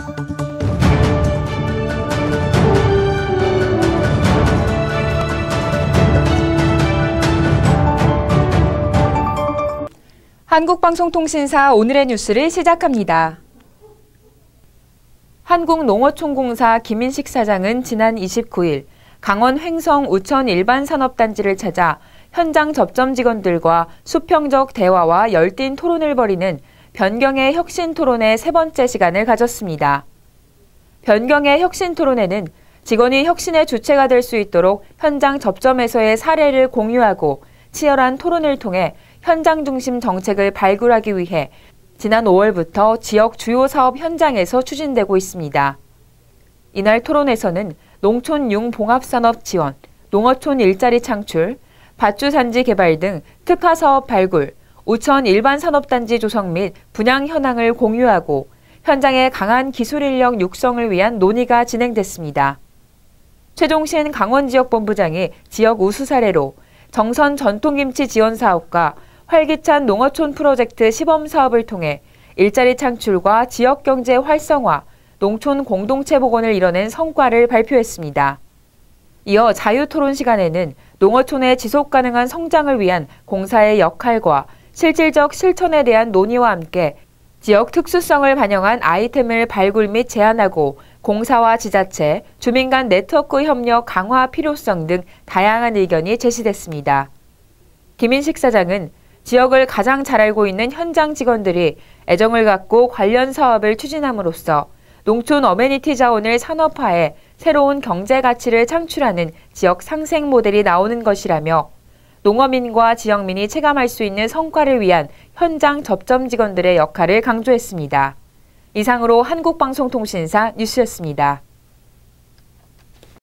한국방송통신사 오늘의 뉴스를 시작합니다. 한국농어촌공사 김인식 사장은 지난 29일 강원 횡성 우천 일반산업단지를 찾아 현장 접점 직원들과 수평적 대화와 열띤 토론을 벌이는 변경의 혁신 토론의 세 번째 시간을 가졌습니다. 변경의 혁신 토론회는 직원이 혁신의 주체가 될 수 있도록 현장 접점에서의 사례를 공유하고 치열한 토론을 통해 현장 중심 정책을 발굴하기 위해 지난 5월부터 지역 주요 사업 현장에서 추진되고 있습니다. 이날 토론에서는 농촌 융봉합산업 지원, 농어촌 일자리 창출, 밭주산지 개발 등 특화사업 발굴, 우천 일반산업단지 조성 및 분양 현황을 공유하고 현장의 강한 기술 인력 육성을 위한 논의가 진행됐습니다. 최종신 강원지역본부장이 지역 우수 사례로 정선 전통김치 지원 사업과 활기찬 농어촌 프로젝트 시범 사업을 통해 일자리 창출과 지역경제 활성화, 농촌 공동체 복원을 이뤄낸 성과를 발표했습니다. 이어 자유토론 시간에는 농어촌의 지속가능한 성장을 위한 공사의 역할과 실질적 실천에 대한 논의와 함께 지역 특수성을 반영한 아이템을 발굴 및 제안하고 공사와 지자체, 주민 간 네트워크 협력 강화 필요성 등 다양한 의견이 제시됐습니다. 김인식 사장은 지역을 가장 잘 알고 있는 현장 직원들이 애정을 갖고 관련 사업을 추진함으로써 농촌 어메니티 자원을 산업화해 새로운 경제 가치를 창출하는 지역 상생 모델이 나오는 것이라며 농어민과 지역민이 체감할 수 있는 성과를 위한 현장 접점 직원들의 역할을 강조했습니다. 이상으로 한국방송통신사 뉴스였습니다.